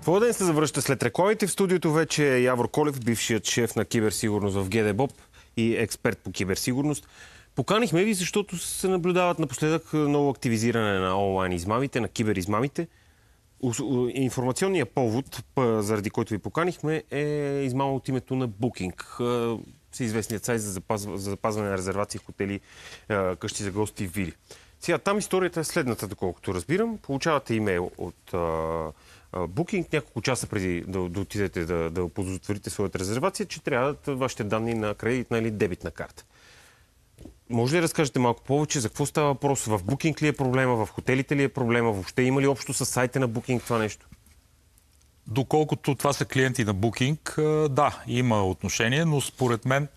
Хубав ден, се завръща след рекламите. В студиото вече е Явор Колев, бившият шеф на киберсигурност в ГДБОП и експерт по киберсигурност. Поканихме ви, защото се наблюдават напоследък много активизиране на онлайн измамите, на киберизмамите. Информационният повод, заради който ви поканихме, е измама от името на Booking. Всеизвестният сайт за запазване на резервации, хотели, къщи за гости, вили. Сега, там историята е следната, доколкото разбирам. Получавате имейл от Booking няколко часа преди да отидете да опозотворите своята резервация, че трябва вашите данни на кредитна или дебитна карта. Може ли да разкажете малко повече за какво става въпрос? В Booking ли е проблема? В хотелите ли е проблема? Въобще има ли общо с сайта на Booking това нещо? Доколкото това са клиенти на Booking, да, има отношение, но според мен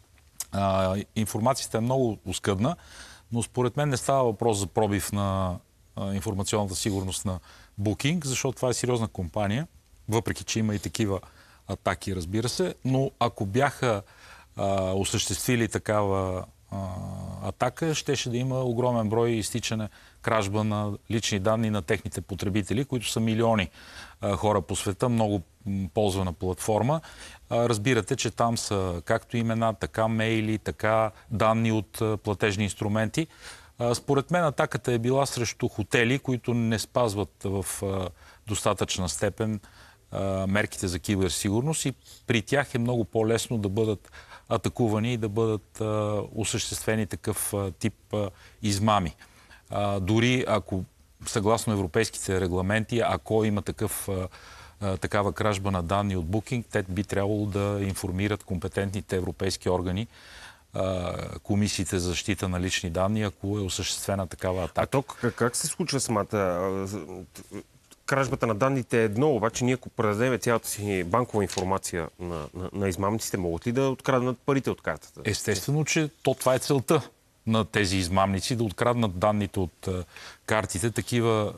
информацията е много оскъдна, но според мен не става въпрос за пробив на информационната сигурност на Booking, защото това е сериозна компания, въпреки че има и такива атаки, разбира се, но ако бяха осъществили такава атака, щеше да има огромен брой изтичане, кражба на лични данни на техните потребители, които са милиони хора по света, много ползвана платформа. Разбирате, че там са както имена, така мейли, така данни от платежни инструменти. Според мен атаката е била срещу хотели, които не спазват в достатъчна степен мерките за киберсигурност и при тях е много по-лесно да бъдат атакувани и да бъдат осъществени такъв тип измами. Дори ако, съгласно европейските регламенти, ако има такава кражба на данни от Booking, те би трябвало да информират компетентните европейски органи, комисиите за защита на лични данни, ако е осъществена такава атака. А то как се случва самата? Кражбата на данните е едно, обаче ние ако предадем цялата си банкова информация на измамниците, могат ли да откраднат парите от картата? Естествено, че това е целта на тези измамници, да откраднат данните от картите. Такива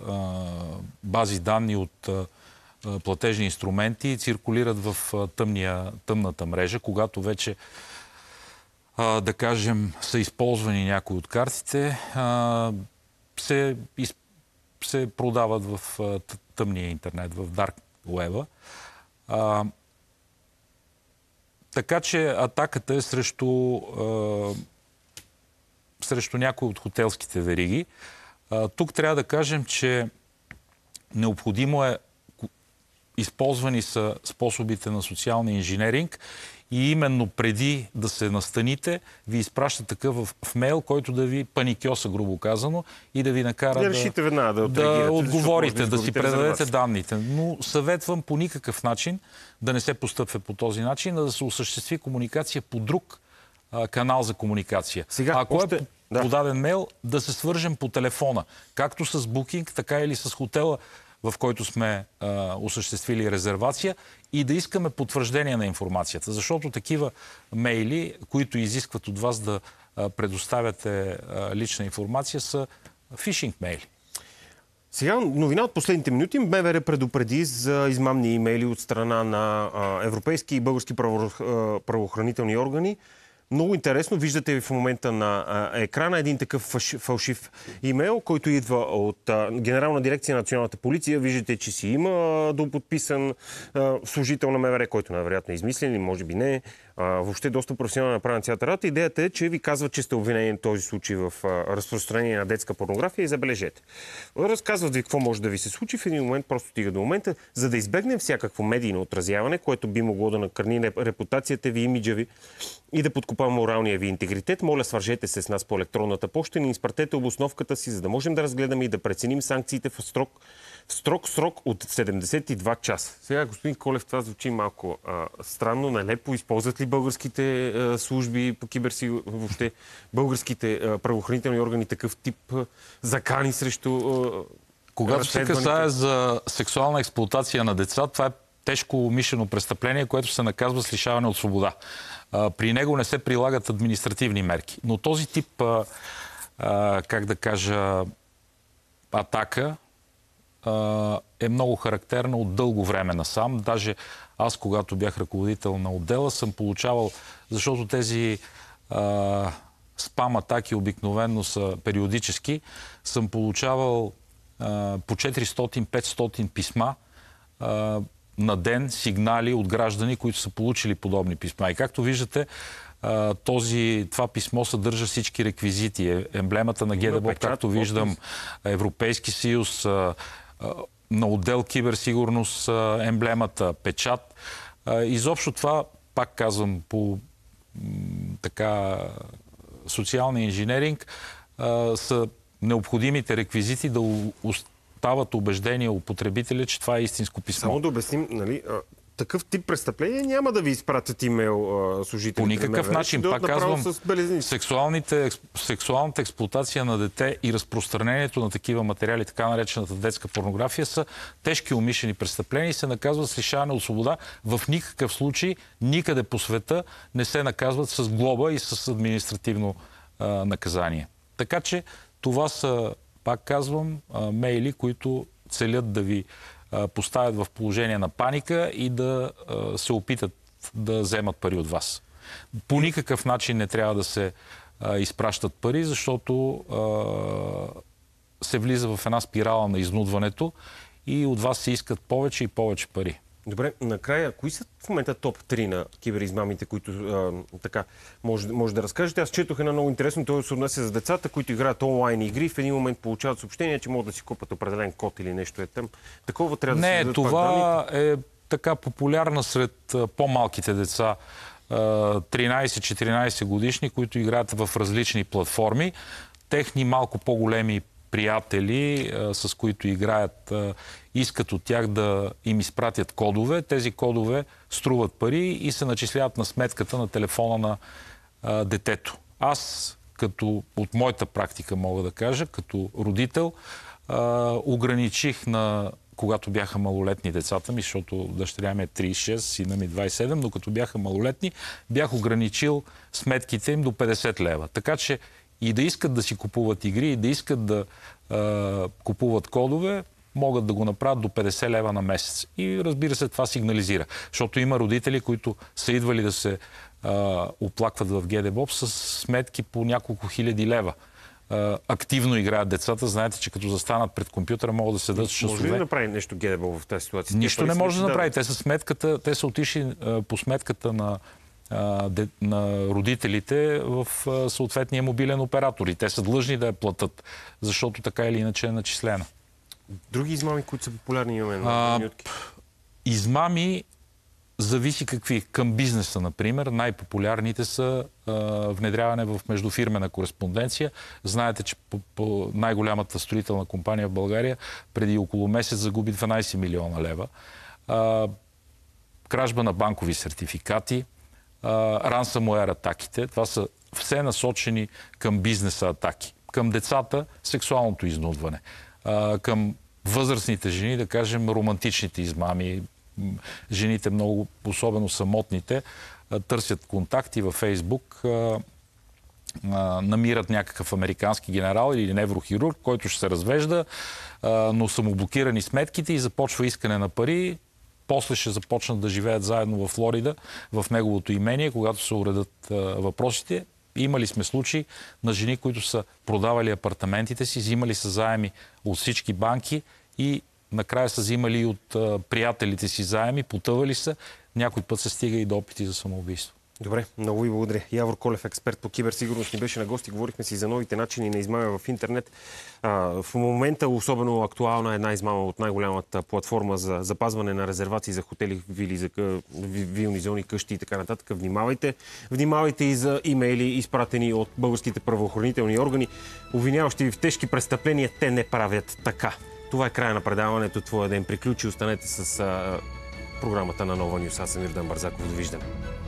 бази данни от платежни инструменти циркулират в тъмната мрежа, когато вече да кажем, са използвани някои от картите, се продават в тъмния интернет, в Dark Web. Така че атаката е срещу някои от хотелските вериги. Тук трябва да кажем, че необходимо е, използвани са способите на социалния инженеринг и именно преди да се настаните, ви изпраща такъв в мейл, който да ви паникьоса, грубо казано, и да ви накара да отговорите, да си предадете данните. Но съветвам по никакъв начин да не се постъпва по този начин, а да се осъществи комуникация по друг канал за комуникация. Ако е подаден мейл, да се свържем по телефона, както с Booking, така или с хотела, в който сме осъществили резервация, и да искаме потвърждение на информацията. Защото такива мейли, които изискват от вас да предоставяте лична информация, са фишинг мейли. Сега новина от последните минути. МВР предупреди за измамни имейли от страна на европейски и български правоохранителни органи. Много интересно. Виждате в момента на екрана един такъв фалшив имейл, който идва от Генерална дирекция на националната полиция. Виждате, че си има доподписан служител на МВР, който най-вероятно е измислен или може би не. Въобще доста професионално направена цялата работа. Идеята е, че ви казва, че сте обвинени в този случай в разпространение на детска порнография и забележете. Разказват ви какво може да ви се случи. В един момент просто стига до момента, за да избегнем всякакво медийно отразяване, което би могло да накърни репутацията ви, имиджа ви и да подкопа моралния ви интегритет. Моля, свържете се с нас по електронната поща и ни изпратете обосновката си, за да можем да разгледаме и да преценим санкциите в строг срок от 72 часа. Сега, господин Колев, това звучи малко странно, нелепо. Използват ли българските служби по киберсигурност, въобще българските правоохранителни органи такъв тип закани срещу Когато се касае за сексуална експлоатация на деца, това е тежко умишлено престъпление, което се наказва с лишаване от свобода. При него не се прилагат административни мерки. Но този тип, как да кажа, атака е много характерна от дълго време насам. Даже аз, когато бях ръководител на отдела, съм получавал, защото тези спам атаки обикновено са периодически, съм получавал по 400-500 писма на ден сигнали от граждани, които са получили подобни писма. И както виждате, това писмо съдържа всички реквизити. Емблемата на ГДБОП, както виждам, Европейски съюз, на отдел киберсигурност емблемата, печат. Изобщо това, пак казвам, по социалния инженеринг са необходимите реквизити да остават убеждения у потребителя, че това е истинско писмо. Само да обясним, нали, такъв тип престъпление няма да ви изпратят имейл служителите. По никакъв начин. Пак казвам, сексуалната експлоатация на дете и разпространението на такива материали, така наречената детска порнография, са тежки умишлени престъпления и се наказват с лишаване от свобода. В никакъв случай, никъде по света не се наказват с глоба и с административно наказание. Така че това са, пак казвам, мейли, които целят да ви поставят в положение на паника и да се опитат да вземат пари от вас. По никакъв начин не трябва да се изпращат пари, защото се влиза в една спирала на изнудването и от вас се искат повече и повече пари. Добре, накрая, кои са в момента топ 3 на киберизмамите, които може да разкажете? Аз четох една много интересно, това се отнася за децата, които играят онлайн игри, в един момент получават съобщение, че могат да си купат определен код или нещо е там. Такова трябва да се дадат. Не, това е така популярна сред по-малките деца, 13-14 годишни, които играят в различни платформи. Техни малко по-големи приятели, с които играят, искат от тях да им изпратят кодове. Тези кодове струват пари и се начисляват на сметката на телефона на детето. Аз, от моята практика мога да кажа, като родител, ограничих когато бяха малолетни децата ми, защото дъщеря ми е 36, сина ми 27, но като бяха малолетни, бях ограничил сметките им до 50 лева. Така че и да искат да си купуват игри, и да искат да купуват кодове, могат да го направят до 50 лева на месец. И разбира се, това сигнализира. Защото има родители, които са идвали да се оплакват в ГДБОП с сметки по няколко хиляди лева. Активно играят децата. Знаете, че като застанат пред компютъра, могат да седат с часове. Може ли да направи нещо ГДБОП в тази ситуация? Нищо не може да направи. Те са отишли по сметката на родителите в съответния мобилен оператор. И те са длъжни да я платят, защото така или иначе е начислена. Други измами, които са популярни имаме? Измами зависи какви. Към бизнеса, например, най-популярните са внедряване в междуфирмена кореспонденция. Знаете, че по най-голямата строителна компания в България преди около месец загуби 12 милиона лева. Кражба на банкови сертификати, ransomware атаките. Това са все насочени към бизнеса атаки. Към децата сексуалното изнудване. Към възрастните жени, да кажем, романтичните измами. Жените, много, особено самотните, търсят контакти във Фейсбук, намират някакъв американски генерал или неврохирург, който ще се развежда, но са му блокирани сметките и започва искане на пари. После ще започнат да живеят заедно в Флорида, в неговото имение, когато се уредат въпросите. Имали сме случаи на жени, които са продавали апартаментите си, взимали са заеми от всички банки и накрая са взимали и от приятелите си заеми, потъвали са. Някой път се стига и до опити за самоубийство. Добре, много ви благодаря. Явор Колев, експерт по киберсигурност, ни беше на гости. Говорихме си за новите начини на измама в интернет. В момента особено актуална е една измама от най-голямата платформа за запазване на резервации за хотели, вили, за вилни зони, къщи и така нататък. Внимавайте. Внимавайте и за имейли, изпратени от българските правоохранителни органи. Обвиняващи ви в тежки престъпления, те не правят така. Това е края на предаването. Твоя ден приключи. Останете с програмата на Нова Нюс. Аз съм Йордан Барзаков. Довиждане.